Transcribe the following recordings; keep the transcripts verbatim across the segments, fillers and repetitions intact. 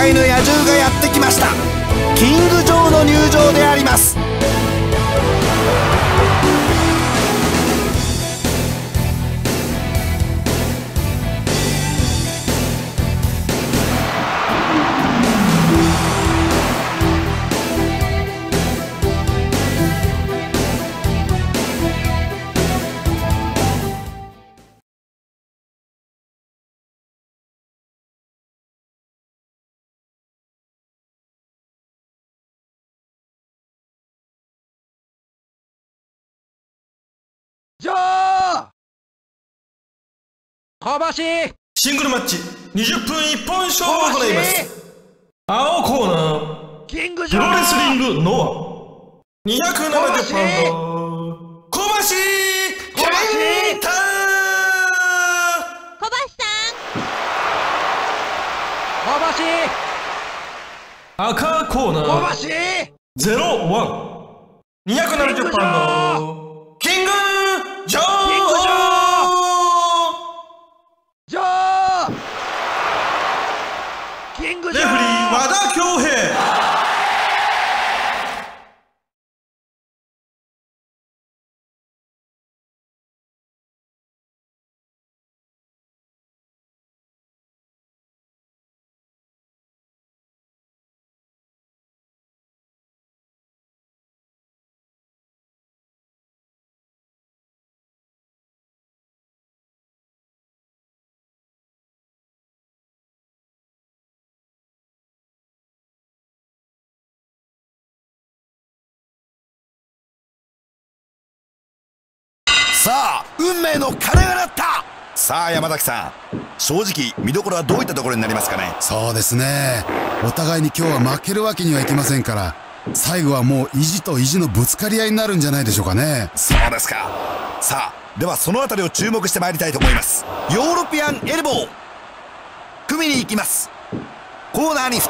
界の野獣がやってきました。キング・ジョーの入場であります。 ジョー小橋シングルマッチにじゅっぷん一本勝負を行います。青コーナーキングジョープロレスリングノアにひゃくななじゅうパウンド小橋健太。 小橋さ小橋赤コーナ小ー橋ゼロワンにひゃくななじゅうパウンドキングジョー。 キングジョージョーキングジョーレフリー和田恭平。 さあ運命の鐘が鳴った。さあ山崎さん、正直見どころはどういったところになりますかね。 そうですね、お互いに今日は負けるわけにはいきませんから、最後はもう意地と意地のぶつかり合いになるんじゃないでしょうかね。 そうですか。さあではそのあたりを注目してまいりたいと思います。ヨーロピアンエルボー組みに行きます。コーナーに振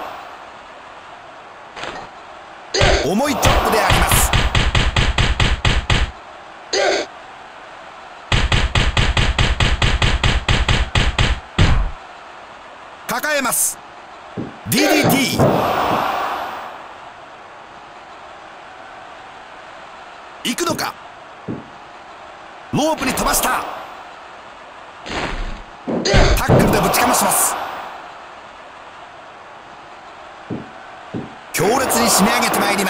った重いチョップであります。抱えます。 ディーディーティー 行くのか。ロープに飛ばした。タックルでぶちかまします。強烈に締め上げてまいります。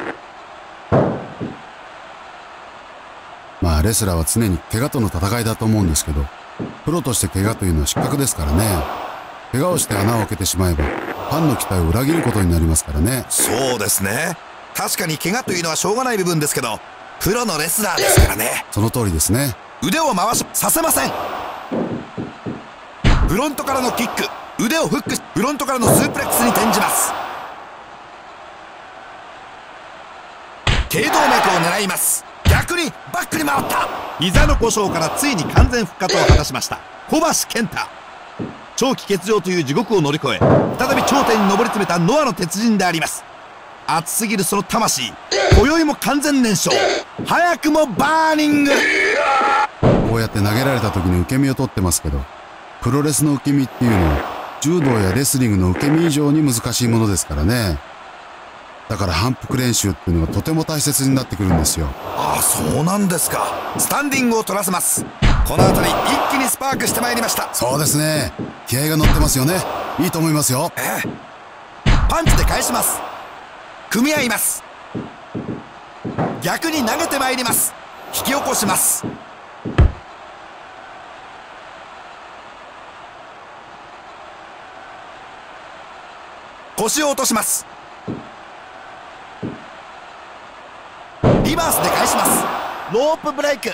まあレスラーは常に怪我との戦いだと思うんですけど、プロとして怪我というのは失格ですからね。怪我をして穴を開けてしまえばファンの期待を裏切ることになりますからね。 そうですね、確かに怪我というのはしょうがない部分ですけど、プロのレスラーですからね。 その通りですね。 腕を回しさせません。フロントからのキック、腕をフックしフロントからのスープレックスに転じます。頸動脈を狙います。逆にバックに回った。膝の故障からついに完全復活を果たしました小橋健太。長期欠場という地獄を乗り越え再び頂点に上り詰めたノアの鉄人であります。熱すぎるその魂、今宵も完全燃焼、早くもバーニング。 こうやって投げられた時に受け身を取ってますけど、プロレスの受け身っていうのは柔道やレスリングの受け身以上に難しいものですからね。だから反復練習っていうのはとても大切になってくるんですよ。 ああ、そうなんですか。スタンディングを取らせます。この辺り一気にスパークしてまいりました。 そうですね、気合が乗ってますよね。いいと思いますよ。 ええ、パンチで返します。組み合います。逆に投げてまいります。引き起こします。腰を落とします。リバースで返します。ロープブレイク、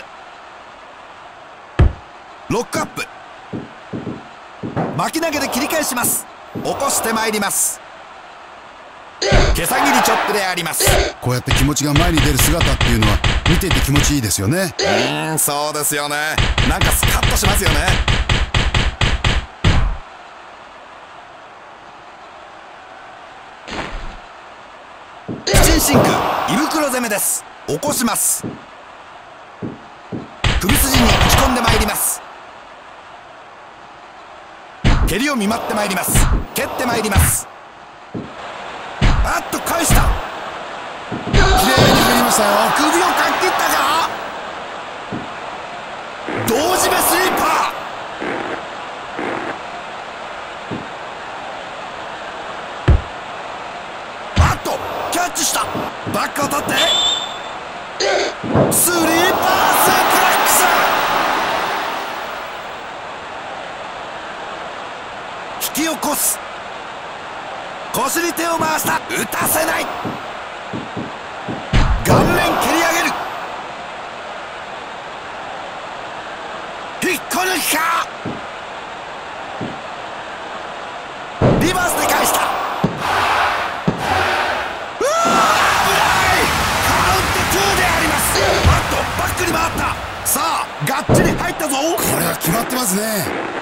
ロックアップ、巻き投げで切り返します。起こしてまいります。毛さ切りチョップであります。 こうやって気持ちが前に出る姿っていうのは見ていて気持ちいいですよね。 うーん、そうですよね。なんかスカッとしますよね。不審真空胃袋攻めです。起こします。首筋に打ち込んでまいります。 蹴りを見舞ってまいります。蹴ってまいります。あっと返した。 綺麗に振りましたよ。 首をかっ切ったか。同時目スイーパー。あっとキャッチした。バックを取ってスリーパースープレックス。引き起こす。腰に手を回した。打たせない。顔面蹴り上げる。引っこ抜きか。リバースで返した。うわー危ない。カウントツーであります。あっとバックに回った。さあがっちり入ったぞ。 これは決まってますね。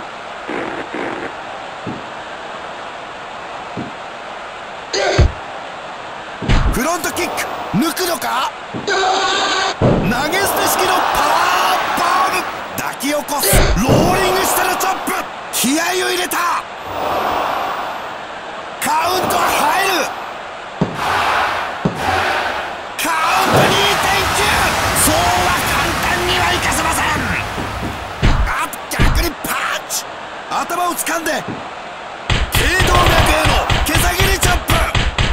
フロントキック抜くのか。投げ捨て式のパワーボール。抱き起こす。ローリングしてのチョップ。気合を入れた。カウントは入る。カウント にてんきゅう。そうは簡単にはいかせません。あ逆にパンチ。頭を掴んで頸動脈への毛先にチョップ。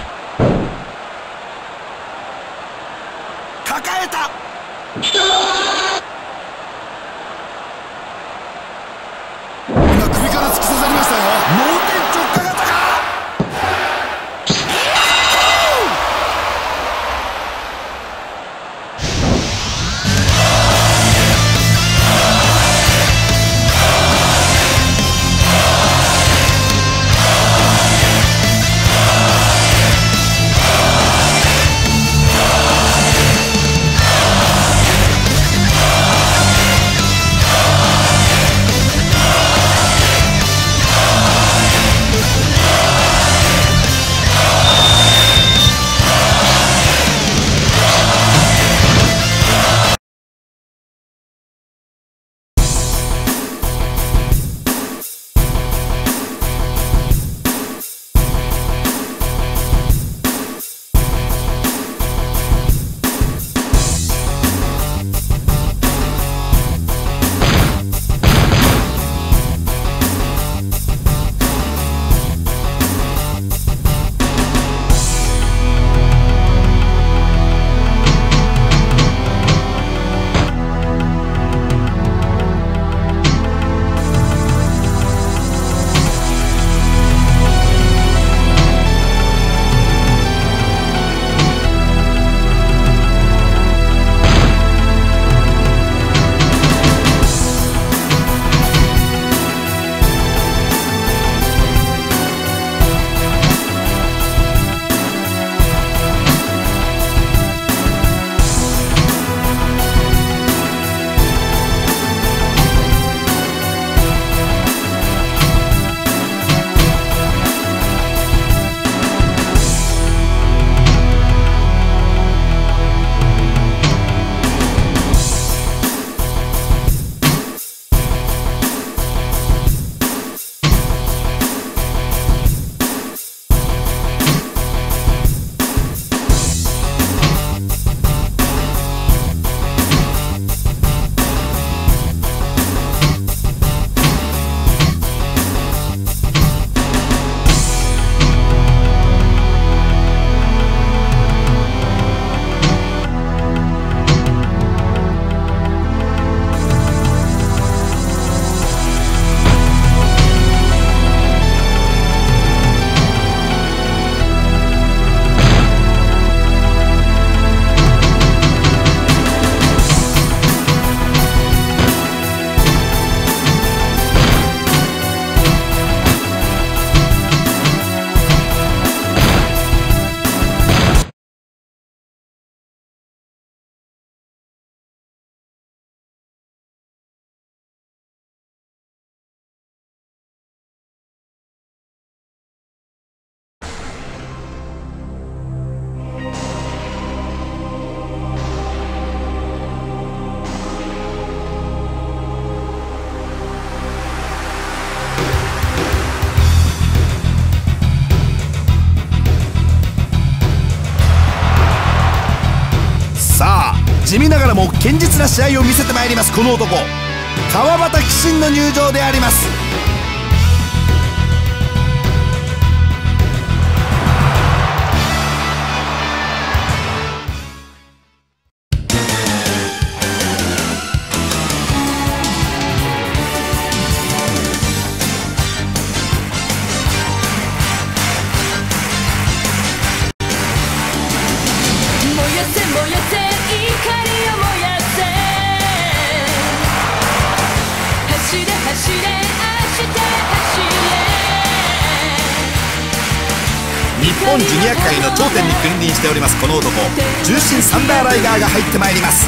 抱えた。 今首から突き刺さりましたよ。 脳天直下型か。 地味ながらも堅実な試合を見せてまいります。この男、川端紀信の入場であります。日本ジュニア界の頂点に君臨しております。この男、重心サンダーライガーが入ってまいります。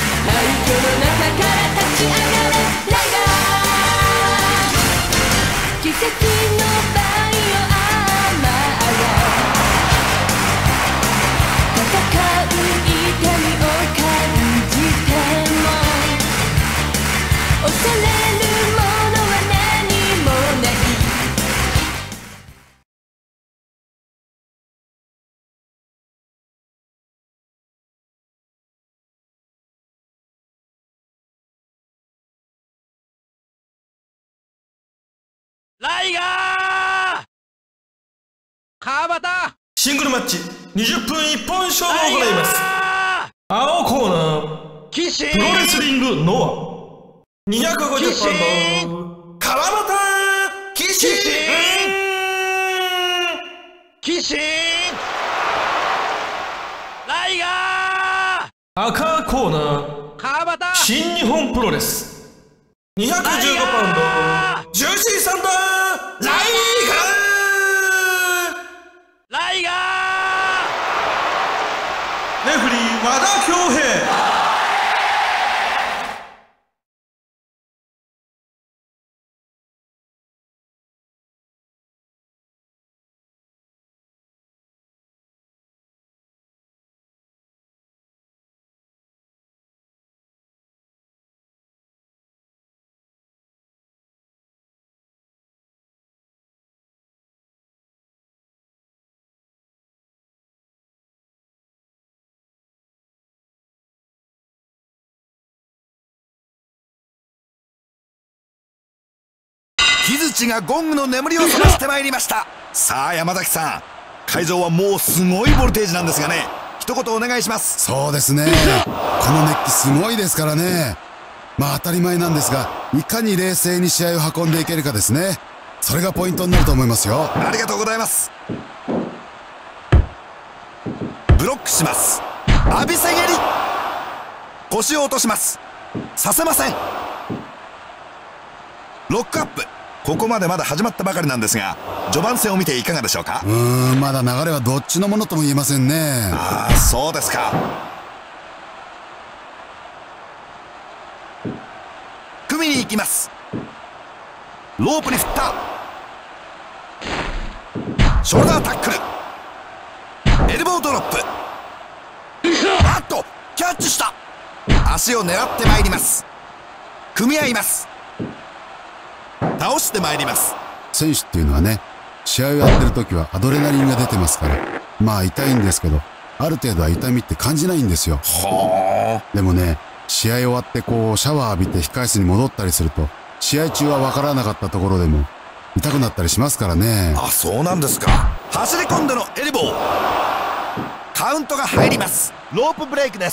ライガー川端シングルマッチにじゅっぷん一本勝負を行います。青コーナー騎士プロレスリングノアにひゃくごじゅっパウンド川端騎士騎士ライガー赤コーナー川端新日本プロレスにひゃくじゅうごパウンドジューシーサンダーライガーライガレフリー和田恭平。 木槌がゴングの眠りを覚ましてまいりました。さあ山崎さん、会場はもうすごいボルテージなんですがね、一言お願いします。 そうですね、この熱気すごいですからね。まあ当たり前なんですが、いかに冷静に試合を運んでいけるかですね。それがポイントになると思いますよ。 ありがとうございます。ブロックします。浴びせ蹴り、腰を落とします。させません。ロックアップ。ここまでまだ始まったばかりなんですが、序盤戦を見ていかがでしょうか。 うーん、まだ流れはどっちのものとも言えませんね。 ああ、そうですか。組みに行きます。ロープに振った。ショルダータックル、エルボードロップ。あっとキャッチした。足を狙ってまいります。組み合います。倒してまいります。 選手っていうのはね、試合をやってる時はアドレナリンが出てますから、まあ痛いんですけど、ある程度は痛みって感じないんですよ。 はあ。 でもね、試合終わってこうシャワー浴びて控室に戻ったりすると、試合中は分からなかったところでも痛くなったりしますからね。 あ、そうなんですか。走り込んでのエルボー、カウントが入ります。ロープブレイクです。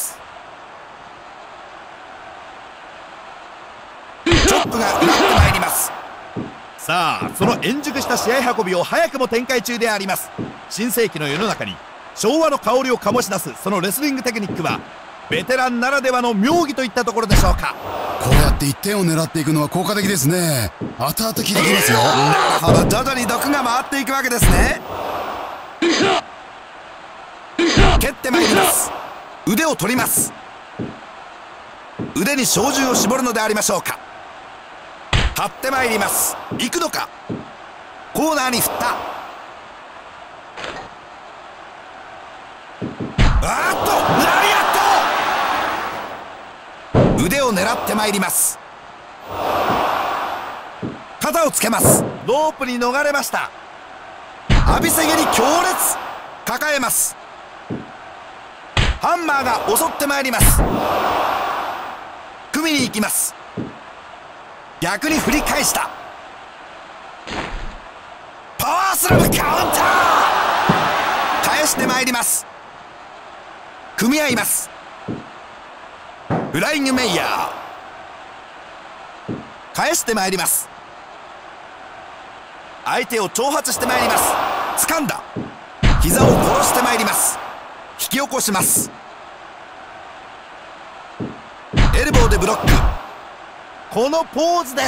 チョップがうなってまいります。さあ、その円熟した試合運びを早くも展開中であります。新世紀の世の中に昭和の香りを醸し出すそのレスリングテクニックは、ベテランならではの妙技といったところでしょうか。 こうやっていってんを狙っていくのは効果的ですね。後々効いてきますよ。 なるほど、徐々に毒が回っていくわけですね。蹴ってまいります。腕を取ります。腕に照準を絞るのでありましょうか。張ってまいります。行くのか。コーナーに振った。あーっとラリアット。腕を狙ってまいります。肩をつけます。ロープに逃れました。浴びせ蹴り強烈。抱えます。 ハンマーが襲ってまいります。組みに行きます。逆に振り返した。パワースラムカウンター。返してまいります。組み合います。フライングメイヤー。返してまいります。相手を挑発してまいります。掴んだ。膝を殺してまいります。引き起こします。エルボーでブロック。このポーズです。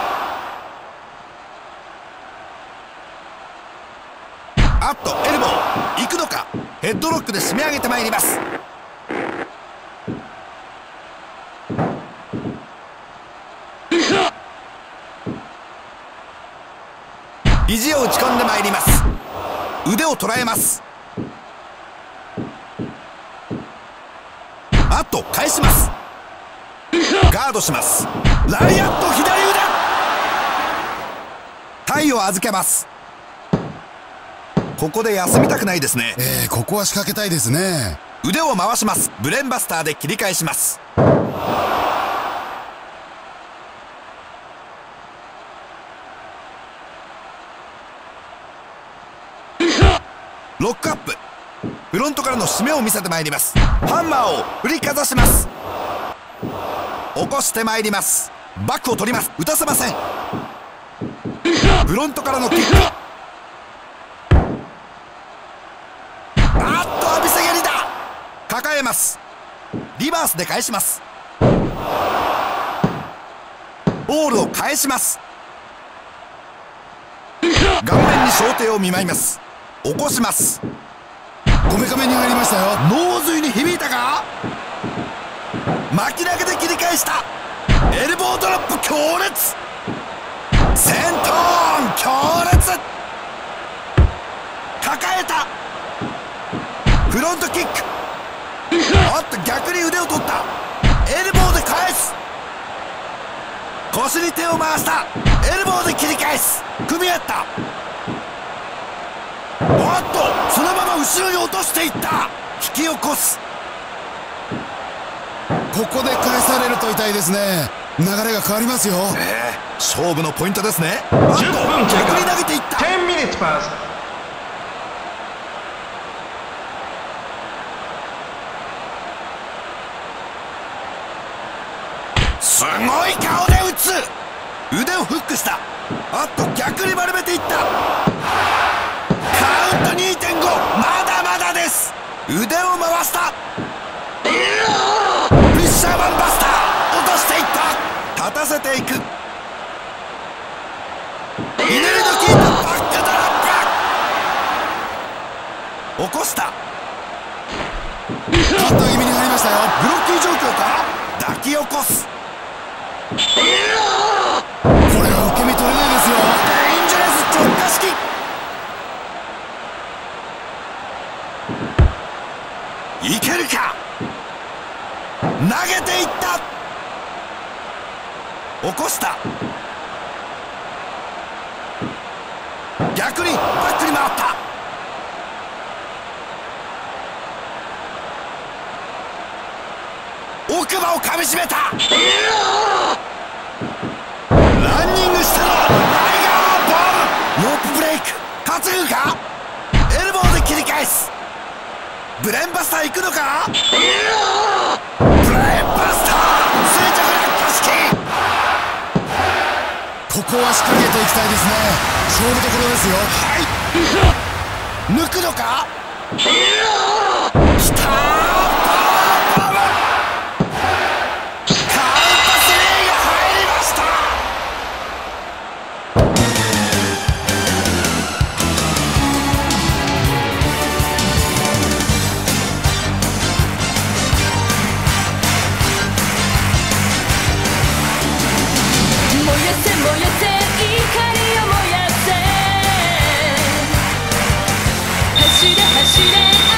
あっとエルボー行くのか。ヘッドロックで締め上げてまいります。肘を打ち込んでまいります。腕を捉えます。あっと返します。ガードします。ラリアット左腕。体を預けます。ここで休みたくないですね。 えー、ここは仕掛けたいですね。 腕を回します。ブレンバスターで切り返します。ロックアップ。フロントからの締めを見せてまいります。ハンマーを振りかざします。起こしてまいります。バックを取ります。打たせません。フロントからのキック。あっと浴びせ蹴りだ。抱えます。リバースで返します。ボールを返します。顔面に小手を見舞います。起こします。 こめかめに入りましたよ。 脳髄に響いたか。巻き投げで切り返した。エルボードロップ強烈。セントーン強烈。抱えた。フロントキック。おっと逆に腕を取った。エルボーで返す。腰に手を回した。エルボーで切り返す。組み合った。おっとそのまま後ろに落としていった。引き起こす。 ここで返されると痛いですね。流れが変わりますよ。 えー、勝負のポイントですね。あっと逆に投げていった。 じゅっぷんパス。 すごい顔で打つ。腕をフックした。あっと逆に丸めていった。カウント にてんご。 まだまだです。腕を回した。フィッシャーマンバスター。落としていった。立たせていく。ひねりの効いたバックドロップ。起こした。 カッター気味に入りましたよ。 ブロッキー状況か。抱き起こす。 これは受け身取れないですよ。 デインジャラス直下式。いけるか。投げていった。起こした。逆にバックに回った。奥歯をかみしめた。ランニングしたらタイガーボール。ロープブレイク担ぐか。エルボーで切り返す。ブレンバスター行くのか。ブレンバスター垂直落下式。 ここは仕掛けていきたいですね。勝負どころですよ。 はい抜くのか。きたー。 走れ走れ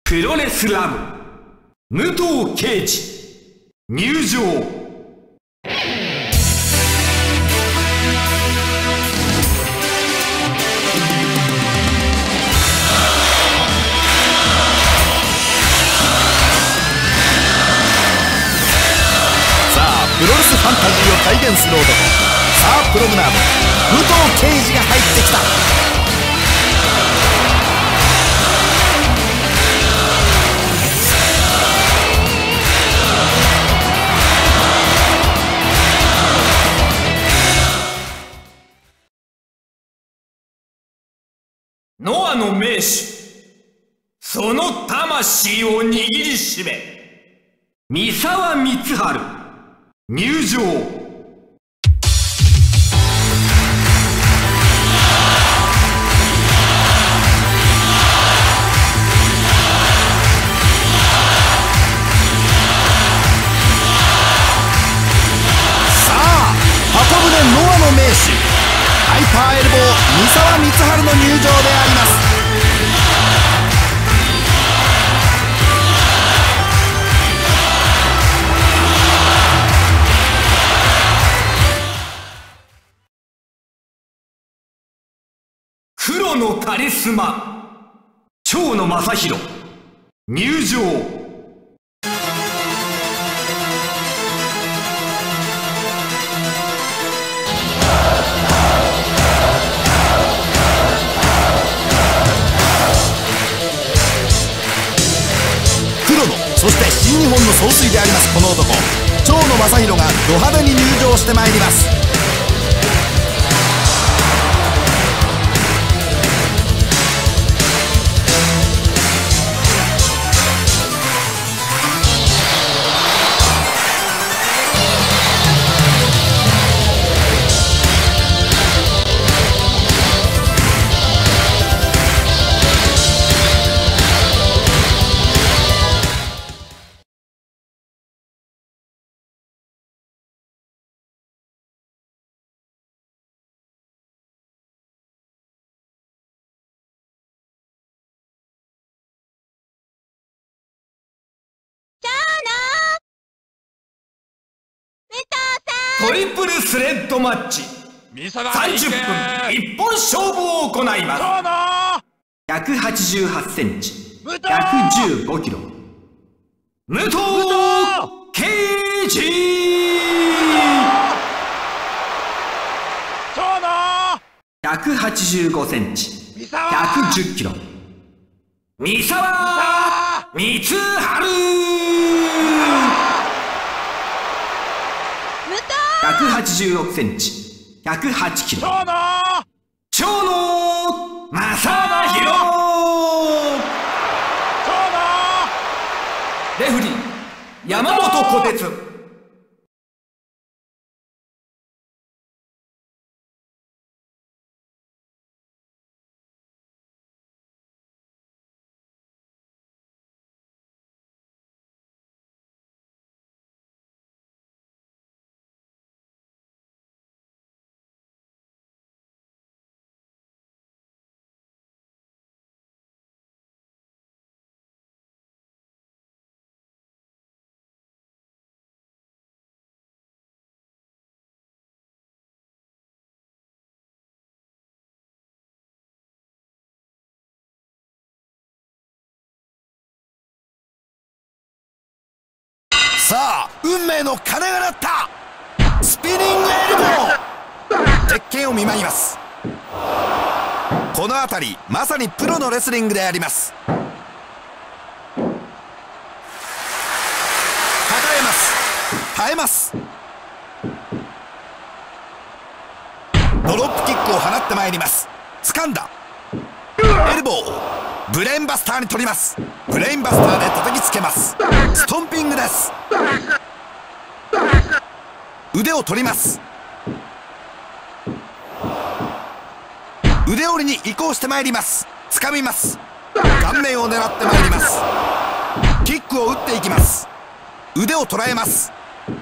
プロレスラム武藤敬司入場。 プロレスファンタジーを体現する男、さあプロムナード武藤敬司が入ってきた。 ノアの名手、その魂を握りしめ三沢光晴入場。 さあ箱舟ノアの名手、ハイパーエルボー三沢光晴の入場であります。 黒のカリスマ蝶野正宏入場。 黒のそして新日本の総帥でありますこの男、蝶野正宏がド派手に入場してまいります。 トリプルスレッドマッチさんじゅっぷん一本勝負を行います。ひゃくはちじゅうはちセンチひゃくじゅうごキロ武藤敬司。ひゃくはちじゅうごセンチひゃくじゅっキロ三沢光晴。ひゃくはちじゅうろくセンチひゃくはちキロ蝶野正宏。レフリー山本虎鉄。 さあ運命の鐘が鳴った。スピニングエルボー、鉄拳を見舞います。この辺りまさにプロのレスリングであります。抱えます、耐えます。ドロップキックを放ってまいります。掴んだエルボー、ブレーンバスターに取ります。ブレーンバスターで叩きつけます。ストンピングです。腕を取ります。腕折りに移行してまいります。掴みます。顔面を狙ってまいります。キックを打っていきます。腕を捉えます。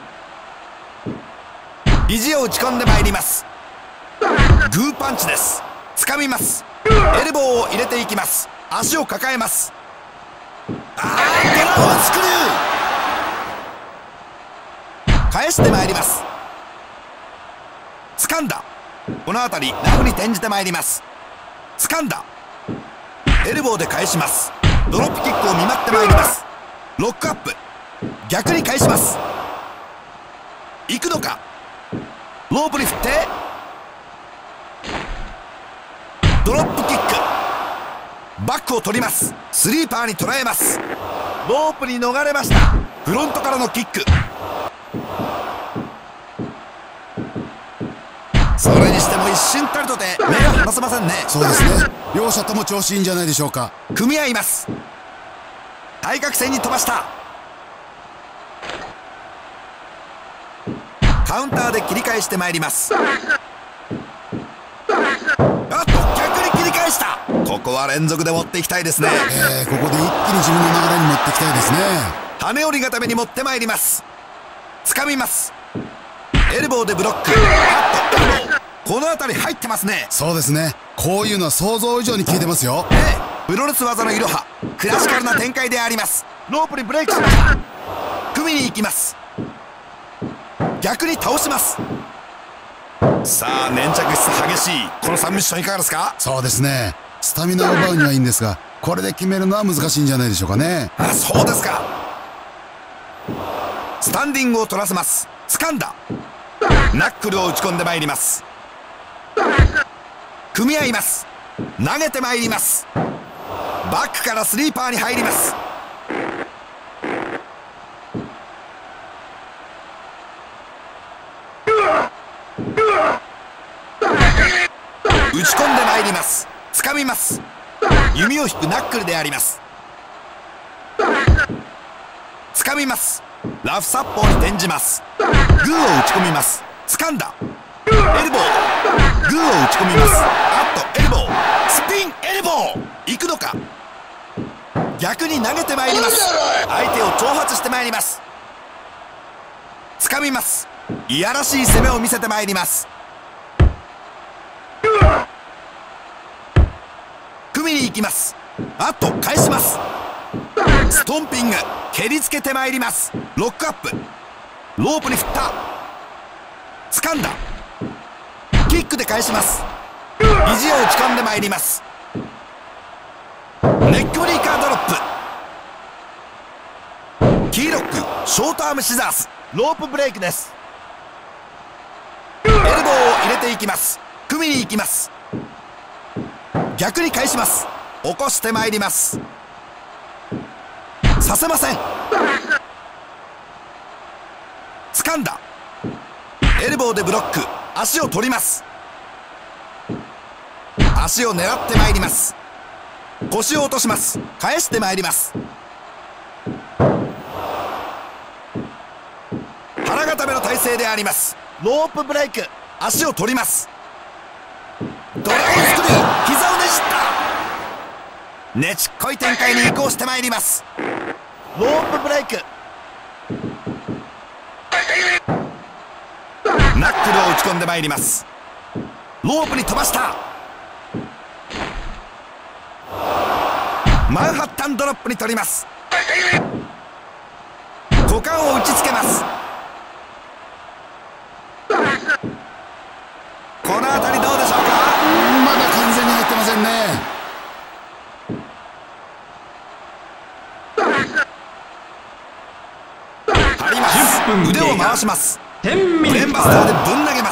肘を打ち込んでまいります。グーパンチです。掴みます。エルボーを入れていきます。足を抱えます。 あードラゴンスクリュー返してまいります。掴んだ。この辺りラフに転じてまいります。掴んだ。エルボーで返します。ドロップキックを見舞ってまいります。ロックアップ。逆に返します。行くのか。ロープに振ってドロップキック。バックを取ります。スリーパーに捉えます。ロープに逃れました。フロントからのキック。それにしても一瞬たりとて目が離せませんね。 そうですね。両者とも調子いいんじゃないでしょうか。 組み合います。対角線に飛ばした。カウンターで切り返してまいります。あっと逆に切り返した。ここは連続で持っていきたいですね。 えー、ここで一気に自分の流れに持っていきたいですね。 羽織固めに持ってまいります。掴みます。エルボーでブロック。あっとエルボー。この辺り入ってますね。 そうですね。こういうのは想像以上に効いてますよ。 ええ、プロレス技のいろはクラシカルな展開であります。ロープにブレイクしました。組みに行きます。逆に倒します。さあ粘着質激しいこのさんミッションいかがですか。 そうですね。スタミナを奪うにはいいんですが、これで決めるのは難しいんじゃないでしょうかね。 あ、そうですか。スタンディングを取らせます。掴んだ。ナックルを打ち込んでまいります。組み合います。投げてまいります。バックからスリーパーに入ります。打ち込んでまいります。掴みます。弓を引くナックルであります。掴みます。ラフサッポーに転じます。グーを打ち込みます。掴んだ。エルボー。グーを打ち込みます。あっとエルボー。スピンエルボー。行くのか。逆に投げてまいります。相手を挑発してまいります。掴みます。いやらしい攻めを見せてまいります。組みに行きます。あっと返します。ストンピング。蹴りつけてまいります。ロックアップ。ロープに振った。掴んだ。キックで返します。肘を打ち込んでまいります。ネックブリーカードロップ。キーロック。ショートアームシザース。ロープブレイクです。エルボーを入れていきます。組みに行きます。逆に返します。起こしてまいります。させません。掴んだ。エルボーでブロック。足を取ります。足を狙ってまいります。腰を落とします。返してまいります。腹固めの体勢であります。ロープブレイク。足を取ります。ドラゴンスクリュー。膝をねじった。ねちっこい展開に移行してまいります。ロープブレイク。ナックルを打ち込んでまいります。ロープに飛ばした。マンハッタンドロップに取ります。股間を打ちつけます。この辺りどうでしょうか。 まだ完全に入ってませんね。 張ります。腕を回します。ブレンバスターでぶん投げます。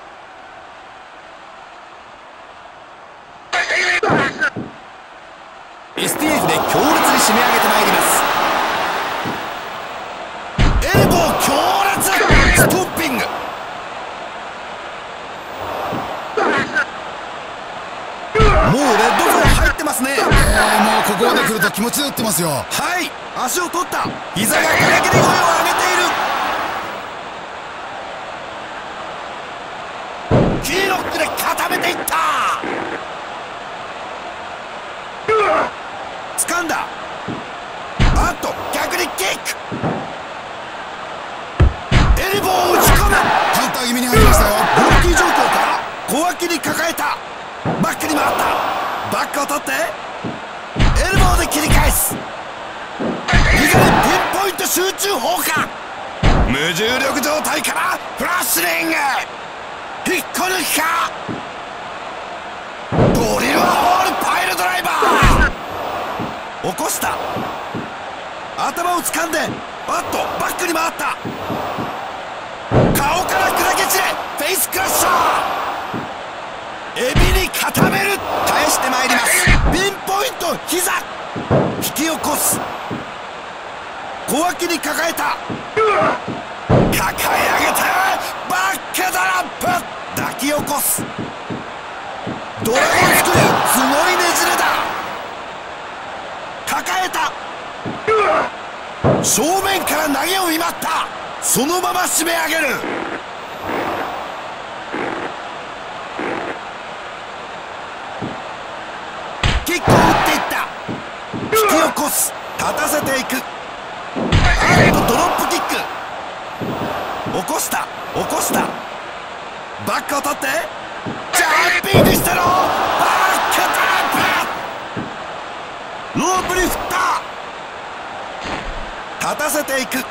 エスティーエフ で強烈に締め上げてまいります。エルボー強烈。ストッピング。もうレッドゾーン入ってますね。 えー、もうここまで来ると気持ちで打ってますよ。 はい、足を取った。膝がギリギリ声を上げている。キーロックで固めていった。掴んだ。あっと逆にキック。エルボーを打ち込む。 カウンター気味に入りましたよ。 ブロッキー状況から小脇に抱えた。バックに回った。バックを取ってエルボーで切り返す。 集中砲火。無重力状態からフラッシュリング。引っこ抜きか。ドリルホールパイルドライバー。起こした。頭を掴んでバットバックに回った。顔から砕け散れフェイスクラッシャー。エビに固める。返してまいります。ピンポイント膝。引き起こす。小脇に抱えた。抱え上げてバックドラップ。抱き起こす。ドラゴンスクリューすごいねじれだ。抱えた。正面から投げを見舞った。そのまま締め上げる。キックを打っていった。引き起こす。立たせていく。あっとドロップキック。起こした起こした。バックを取ってジャンピングしてろ。バックドラップ。ロープに振った。立たせていく。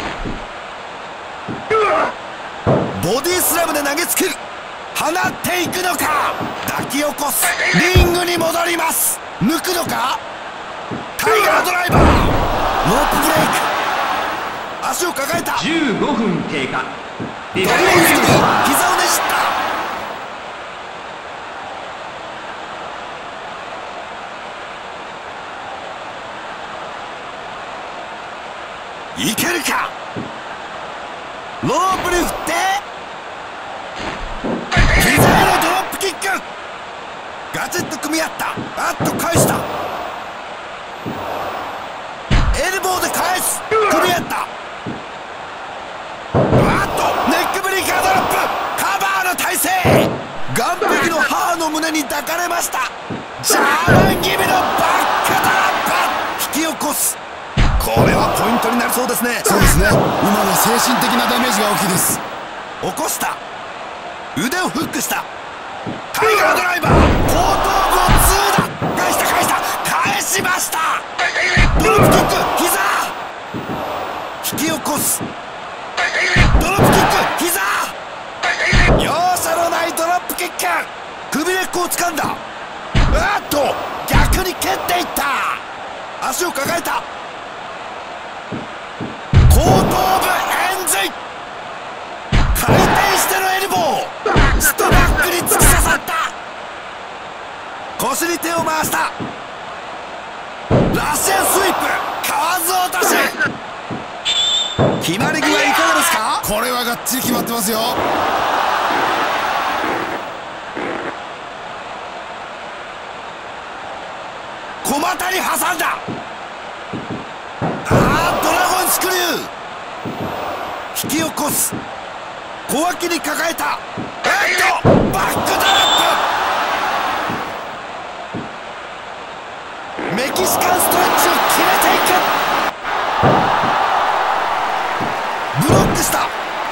ボディスラムで投げつける。放っていくのか。抱き起こす。リングに戻ります。抜くのか。タイガードライバー。ロープブレイク。足を抱えた。 じゅうごふん経過。 ドラゴンスクリュー膝をねじった。いけるか。ロープに振って膝へのドロップキック。ガチッと組み合った。あっと返した。エルボーで返す。組み合った。あっとネックブリーカードロップ。カバーの体勢。岸壁の母の胸に抱かれました。ジャーマン気味のバックドロップ。引き起こす。これはポイントになりそうですね。 そうですね。今の精神的なダメージが大きいです。 起こした。腕をフックした。タイガードライバー。後頭部をツーだ。返した返した返しました。ドロップキック膝。引き起こす。ドロップキック膝。容赦のないドロップキック。首根っこを掴んだ。あっと逆に蹴っていった。足を抱えた。後頭部エンジン。回転してのエルボー。ストラックに突き刺さった。腰に手を回した。ラシアンスイープ。かわず落とし。決まり具合いかがですか。 これはがっちり決まってますよ。 小股に挟んだ。あードラゴンスクリュー。引き起こす。小脇に抱えた。えっとバックドロップ。メキシカンストレッチを決めていく。ブロックした。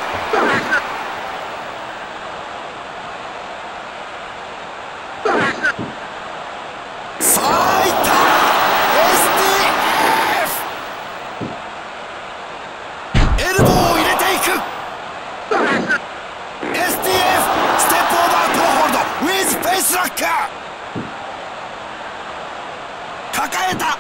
さあいった。 エスティーエフ。 エルボーを入れていく。 エスティーエフ ステップオーバートーホールドウィズフェイスロック。抱えた。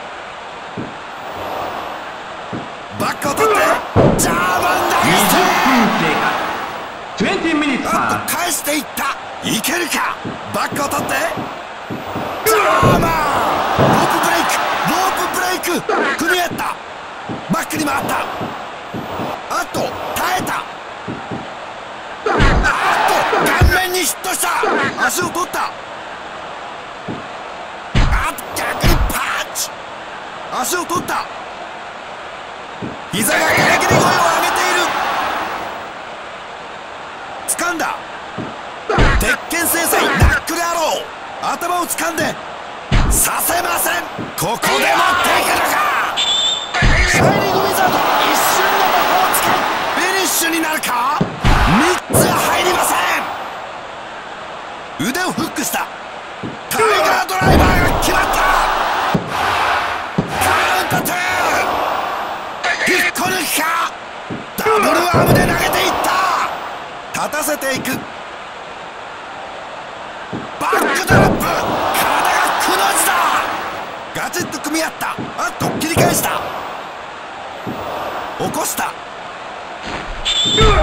バックを取ってジャーマン投げ捨て。 にじゅっぷん経過。にじゅうミニッツパー。 あっと返していった。いけるか。バックを取ってジャーマン。ロープブレイク。ロープブレイク。組み合った。バックに回った。あっと耐えた。あっと顔面にヒットした。足を取った。あっと逆にパンチ。足を取った。膝がギリギリ声を上げている。掴んだ。鉄拳制裁ナックルアロー。頭を掴んでさせません。ここで持っていくのか。シャイニングウィザード。一瞬の魔法を使いフィニッシュになるか。みっつ入りません。腕をフックした。タイガードライバーが決まった。カウントツー。引っこ抜き。 アームで投げていった。立たせていく。バックドロップ、体がくの字だ。ガチッと組み合った。あっと切り返した。起こした。渾身のエル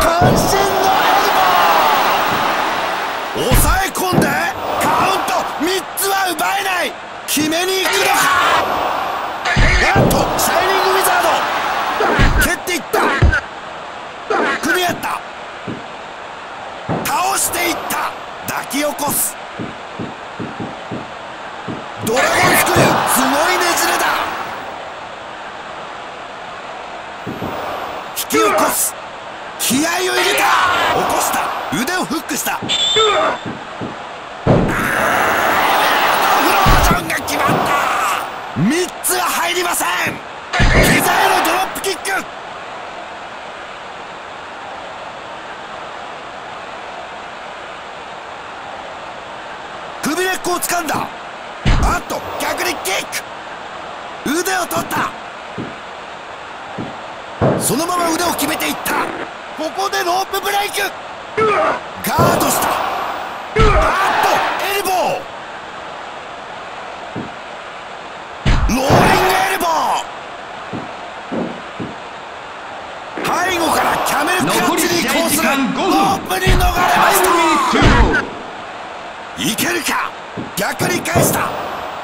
ボー。抑え込んでカウントみっつは奪えない。決めに行くのか。あっとシャイニングウィザード蹴っていった。組み合った。倒していった。抱き起こす。ドラゴンスクリュー、すごいねじれだ。引き起こす。気合を入れた。起こした。腕をフックした。フロージョンが決まった。みっつは入りません。膝へのドロップキック。首根っこを掴んだ。あっと逆にキック。腕を取った。そのまま腕を決めていった。ここでロープブレイク。ガードした。あっとエルボー。ローリングエルボー。背後からキャメルクラッチに移行する。ロープに逃れました。いけるか。逆に返した。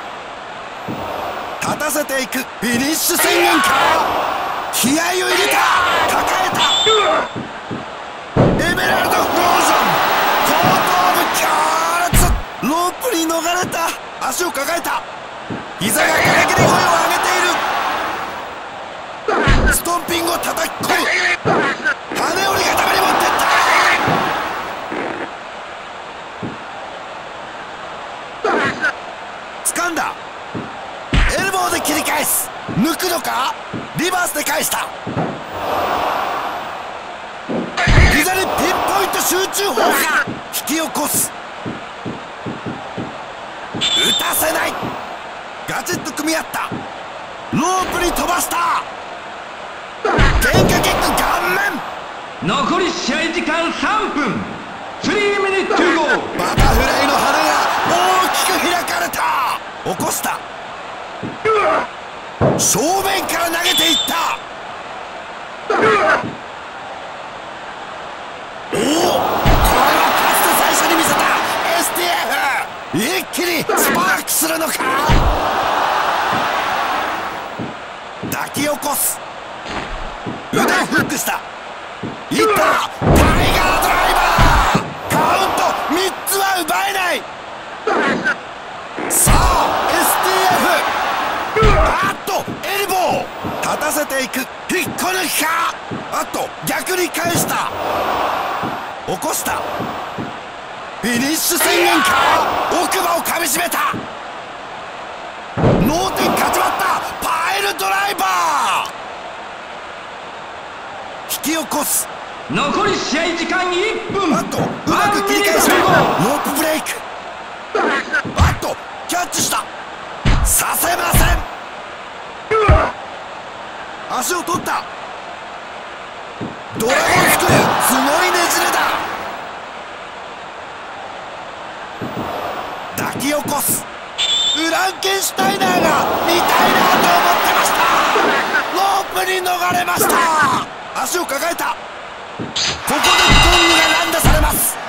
立たせていく。フィニッシュ宣言か。気合を入れた。抱えた。エメラルドフロージョン。後頭部強烈。ロープに逃れた。足を抱えた。膝がガラガラ声を上げている。ストンピングを叩き込む。羽織固めに持ってった。掴んだ。エルボーで切り返す。抜くのか。リバースで返した。膝にピンポイント集中砲が引き起こす。打たせない。ガチッと組み合った。ロープに飛ばした。喧嘩キック顔面。 残り試合時間さんぷん。スリーミニットゴー。 バタフライの羽が大きく開かれた。起こした。正面から投げていった。おお、これはかつて最初に見せた エスティーエフ。 一気にスパークするのか。抱き起こす。腕をフックした。いった。タイガードライバー。カウントみっつは奪えない。さあ エスティーエフ。 あっとエルボー。立たせていく。引っこ抜きか。あっと逆に返した。起こした。フィニッシュ宣言か。奥歯をかみしめた。脳天勝ち割った。パイルドライバー。引き起こす。 残り試合時間いっぷん。 あっとうまく切り返した。ロープブレイク。あっとキャッチした。させません。足を取った。ドラゴンスクリュー、すごいねじれだ。抱き起こす。フランケンシュタイナーが見たいなと思ってました。ロープに逃れました。足を抱えた。ここでゴングが乱打されます。